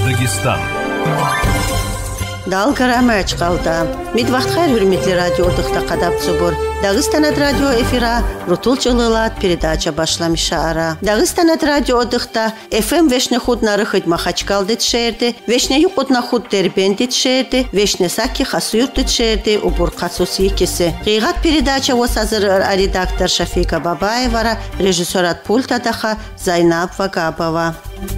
Дагестан. Далгарама ачкалда. Мидвахт хайр hürmetli радио отдыхта кадап цубур. Дагыстанат радио эфира рутул жылылат передача башламыша. Дагыстанат радио отдыхта FM вешне худнары хыт Махачкалды тшерди, вешне юкутна худ Дербенди тшерди, вешне саки хасуюрты тшерди, убур кацус екиси. Гыйгат передача восазыр редактор Шафика Бабаевара, режиссер от пульта даха Зайнаб Вагабова.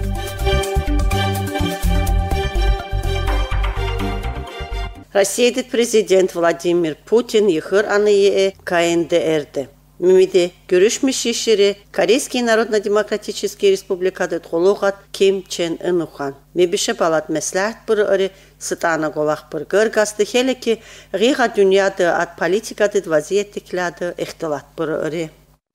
Российский президент Владимир Путин ехыр аные КНДР'де. Мимиде görüşmüş işleri Корейский Народно-Демократический Республикады толугат Ким Чен Ын ухан. Мебише палат мәслихат бір ыры сытана голах бір гыргасты хелеки гыйга дүнияды от политикады вазиеттиклады ихтилат бір ыры.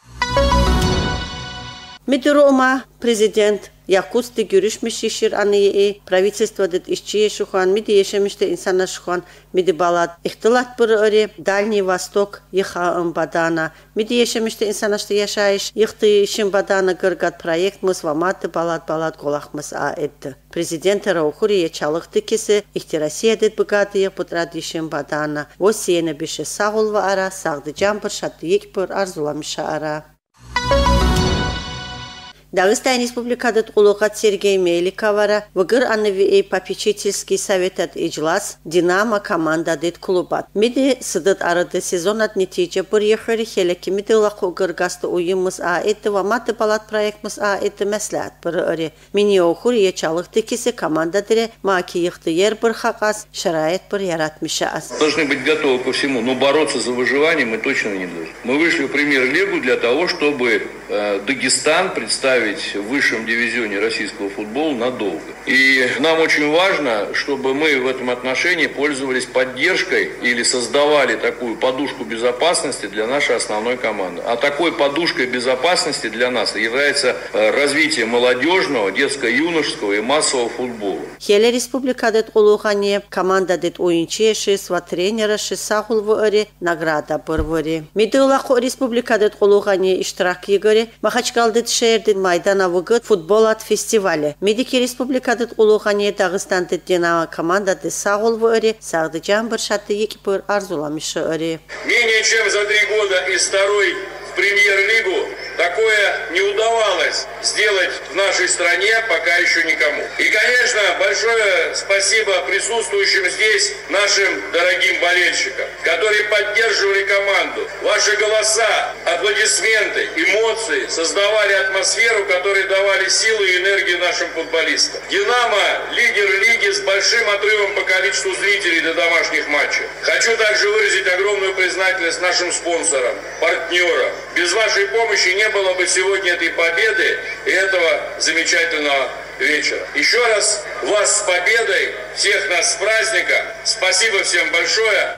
Мидрома президент Якутсты görüşmüş işler anıyı правительстводыт işçiye şuhan midi yaşamıştı insana şuhan midi balat ihtilat bir öre Дальний Восток yıkağın badana midi yaşamıştı insana işte yaşayış yıktı işin badana gırgat proyekt mız vamatı balat golakmız a etti. Президент Раухури çalıktı kisi ihtirasiyedet bıgadı yıpıtradı işin badana o siyene bir şey sağolva ara sağdı campır şattı yekpır arzulamışa ara. Дагыстан Республикады толугат Сергей Меликовара выгыр анывии попечительский совет от Иджлас Динамо команда дед клубат. Миди сыдыт арады сезон от нетиже бір ехари хелеки миди лақу гыргасты уйымыз а эти ваматы палат проектмыз а эти мәслихат бір ыре. Мини охур ечалықты киси команда дире маки йықты ер бір хақас шарайет бір яратмыша ас. Должны быть готовы ко всему, но бороться за выживание мы точно не должны. Мы вышли в премьер-лигу для того, чтобы Дагестан представить в высшем дивизионе российского футбола надолго. И нам очень важно, чтобы мы в этом отношении пользовались поддержкой или создавали такую подушку безопасности для нашей основной команды. А такой подушкой безопасности для нас является развитие молодежного, детско-юношеского и массового футбола. Хеле республикада толугане команда дет ойынчы сва тренера сагул вăри награда бырвăри. Мидылаху республикада толугане иштирак йгăри Махачкалды шердин майдана вăгăт футболат фестивале. Медики республикада толугане Дагыстанды Динамо команда де сагул вăри сагды жамбыр шаты екипыр арзуламышы ыри. Менее чем за 3 года из второй в премьер-лигу такое не удавалось сделать в нашей стране пока еще никому. И, конечно, большое спасибо присутствующим здесь нашим дорогим болельщикам, которые поддерживали команду. Ваши голоса, аплодисменты, эмоции создавали атмосферу, которые давали силу и энергию нашим футболистам. «Динамо» – лидер лиги с большим отрывом по количеству зрителей до домашних матчей. Хочу также выразить огромную признательность нашим спонсорам, партнерам. Без вашей помощи не было бы сегодня этой победы и этого замечательного вечера. Еще раз вас с победой, всех нас с праздником. Спасибо всем большое.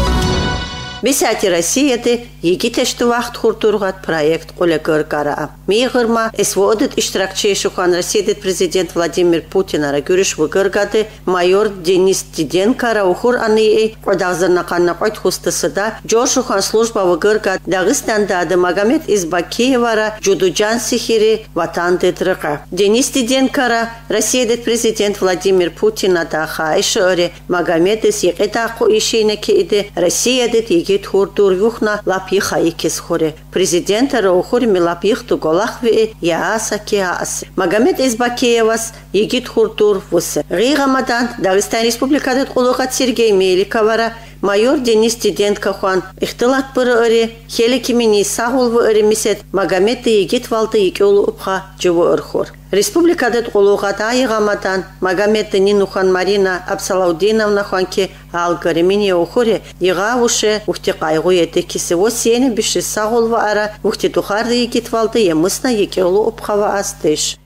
Бесяти Россияды егитешті вақт хуртурғат проект қолы гыргара. Мейғырма эсводыт иштиракчы шухан Российдет президент Владимир Путинара görüş выгыргады майор Денис Диденкара ухур ании қодағзырна қанна қойт хустысыда жор шухан служба выгыргад Дагыстанда ады Магомед Избакиевара Джудуджан Сихири ватан детрыға. Денис Диденкара Российдет президент Владимир Путина да хайшы өрі Магомедес еқетақу ишейнеке иді Россиядет егет хурдур юхна лапиха икес хоре. Президента раухур ми лапихту голахви яаса кеас. Магомед Избакиевас егет хурдур вусе. Гыйгамадан Дагыстан Республикады толугат Сергей Меликовара майор Денис Диденко хуан ихтилат бір ыри хелеки мини сагул вăри мисет Магомед егет валды екеолу упха жывы ырхор. Республикады толугат айгамадан Магомед Нинухан Марина Абсалаудиновна хуанки алгары мини ухуре ига уше ухти кайгу ете киси о сені биши сагул ара ухти тухарды егет валды емысна екеолу упхава астыш.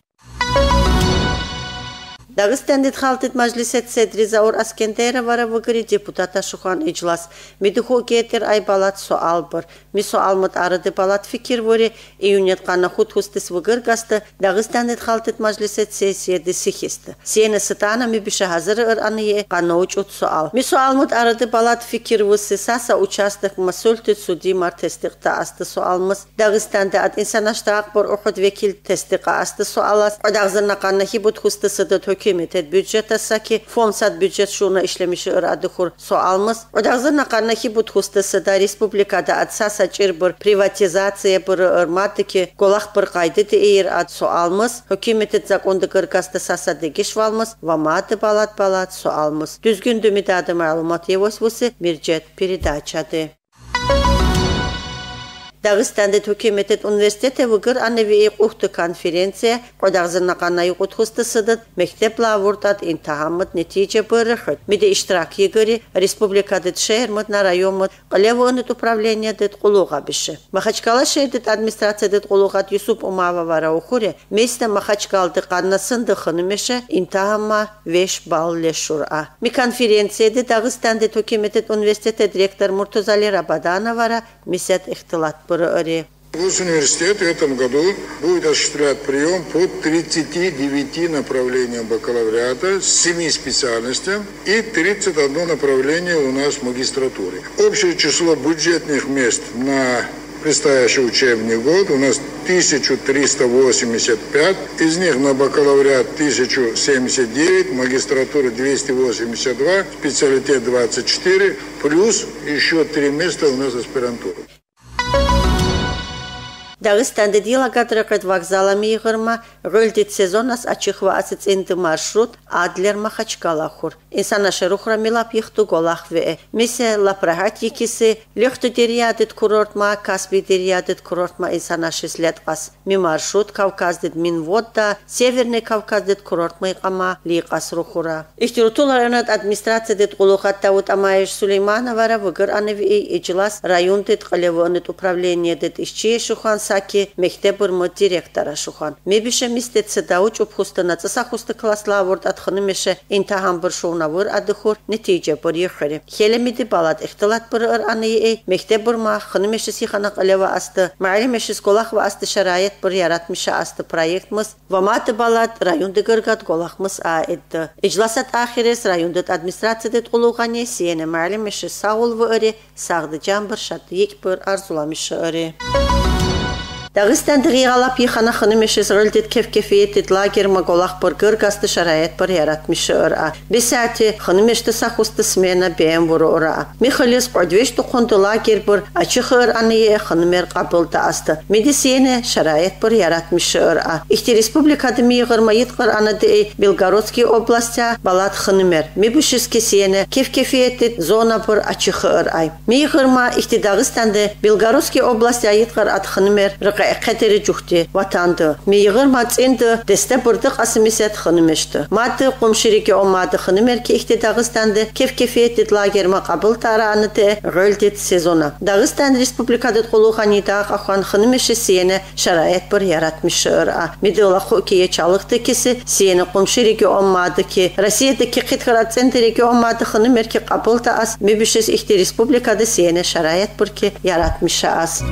Дагыстандет халтет мажлисет седри Заур Аскендеровара выгыри депутата шухан Иджлас. Медуху кетер ай балат суал бір. Ми суалмыт арыды балат фикир вори июнет қана худ хустес выгыргасты Дагыстандет халтет мажлисет сессияды сихисты. Сені сытана ми бише hazırı ыр аные қана учут суал. Ми суалмыт арыды балат фикир высы саса участок масультет суди мар тестиқта асты суалмыз. Дагыстанды ат инсанаштақ бір ухуд векил тестиқа асты суалас. Дагызырна қана хибут хустысыды төки hükümetet büdjet asaki fonsat büdjet şuna işlemişi adıkur sualımız. Odağzırna qarnaki bu txustısı da respublikada atsasa çirbir privatizatsiya bir ırmadı ki golaq bir qaydı deyir ad sualımız. Hükümetet zakonda qırqasta sasa degiş valmız va madı balat sualımız. Düzgündü midadı malumat yevosvusi Mirjet передачады. Dağıstan'da hükümetet üniversitete vıgır annevi uhtı konferansiya qodağzırna qanayı qutxusты sıdıt mektepla vurtat intihamıt netice bırıxıt. Mide iştirak yegiri respublikadıt şehirmıt na rayonmıt qalevanıt upravleniyadit quluğa bişi. Maxachkala şehirdit administrasiyadıt quluğat Yusuf Umava vara uxuri mesne Maxachkaldı qannasındı xınımeşe intihamma 5 bal leşura. Mi konferansiyada Dağıstan'da hükümetet üniversitete direktor Murtuzali Rabadana vara misat ixtilat Университет в этом году будет осуществлять прием по 39 направлениям бакалавриата с 7 специальностям и 31 направление у нас в магистратуре. Общее число бюджетных мест на предстоящий учебный год у нас 1385, из них на бакалавриат 1079, магистратура 282, специалитет 24, плюс еще 3 места у нас аспирантуры. Dağıstan'da Dilagadraqat vokzala miyğırma gıldit sezonas açıq ve asıtsindi marşrut Adler Maxachkalaxur. İnsan aşırıqra milap yıxtı golaq ve mise laprahat yikisi lüxtü deriyadit kurortma, Kaspi deriyadit kurortma insan aşıslet qas. Mi marşrut Kavkazdit min vodda, Severni Kavkazdit kurortma iqama liqas ruxura. İhtirutularınat administrasiyadit quluqat Davut Amayesh Süleymanovara vıgır anevi iclas rayondit qalevanit upravleniyadit işçiye şuxan Saki mektebirmi direktora şuxan. Mebişe mistetsi davuç upxustana tsasakhusti klasla vurd atxını meşe intahan bir şovna vur adıxur netice bir yıxırı. Helemidi balat ixtilat bir anıyı mektebirma xını meşe sixanak aleva astı. Maali meşe skolaq ve astı şarayet bir yaratmışa astı proyektimiz. Vamatı balat rayonda gırgat golaqımız aiddi. İclasat ahires rayondat administrasiyadet quluğani siyene maali meşe sağol ve ırı sağdı can bir şatı yek bir arzulamışı ırı. Dağıstan'da gıyalap yıxana xınımeşiz gıldet kefkefiyettit lager magolaq bir gırgastı şarayet bir yaratmışı ıra. Besati xınımeşti saxusti smena beğen vuru ıra. Mixilis qodveşti qundu lager bir açıq ıranıya xınımer qabıldı astı. Medisiyene şarayet bir yaratmışı ıra. İhti respublikada miyğırma yitqır anıdı Belgorodskiy oblastya balat xınımer. Mebüşiski siyene kefkefiyettit zona bir açıq ıray. Miyğırma ihti Dağıstan'da Belgorodskiy oblastya yitqır at xınımer Qateri juhti vatandı. Miyğır matsindi deste bırdık asimiset xınımıştı. Maddi qumşiriki olmadı xınımer ki ihti Dağıstan'da kefkefiyettit lagerma qabıl taranıdı gıldit sezona. Dağıstan Respublikadıt quluğani dağ axan xınımışı siyene şarayet bir yaratmışı ıra. Midila xukiye çalıqtı kisi siyene qumşiriki olmadı ki Rusiyadaki qitqırat centeriki olmadı xınımer ki qabıl da as mebüşes ihti Respublikada siyene şarayet bir ki yaratmışı as.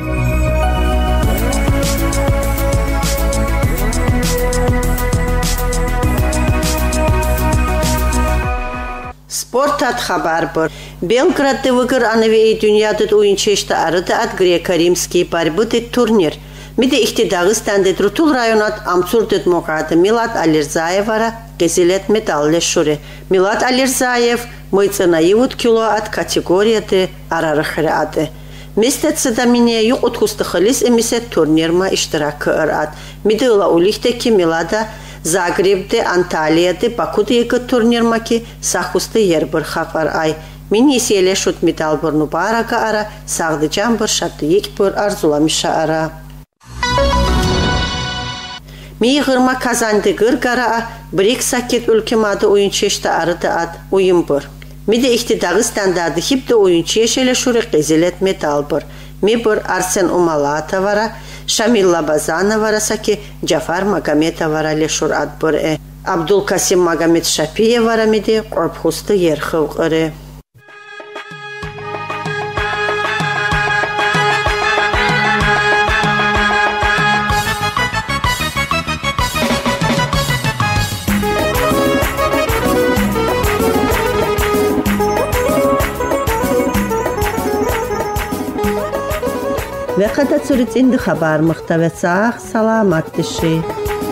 Sportat xabar bir. Belgradda vıgır anıvi dünyada oyunçeşte arıda ad Greko-Rimski barbıdet turnir. Mide ihti Dağıstan'da Rutul rayonat Amsurdet Moqadı Milad Alirzayevara gezilet medalle şuri. Milad Alirzayev mıytsına 7 kilo ad kategoriyada ararıxırı adı. Mestetsi da mineye yok utkustu xılis emiset turnirma iştirakı ırat. Mide ula ulihteki Milada Zagreb'de, Antalya'da, Baku'da yıkı turnirmaki saxusti yer bir xaqar ay. Min yesiyele şut medal bir nubaraka ara, sağdıcan bir şatı yek bir arzulamışa ara. Miyğırma kazandı gırgara, birik saket ülkemada oyunçeşte arıda ad oyun bir. Mide ihti Dağıstan'da adı hip de oyunçeşele şuri qizilet medal bir. Mi bir Arsen Umalatavara, Şamilla Bazanavara saki Jafar Magometavara leşur ad bir Abdulkasim Magomet Şapiyevara midi qorpxusti yer xivqiri. Ve kadar sürüt indi xabar muhtavet sağ salamat dişi.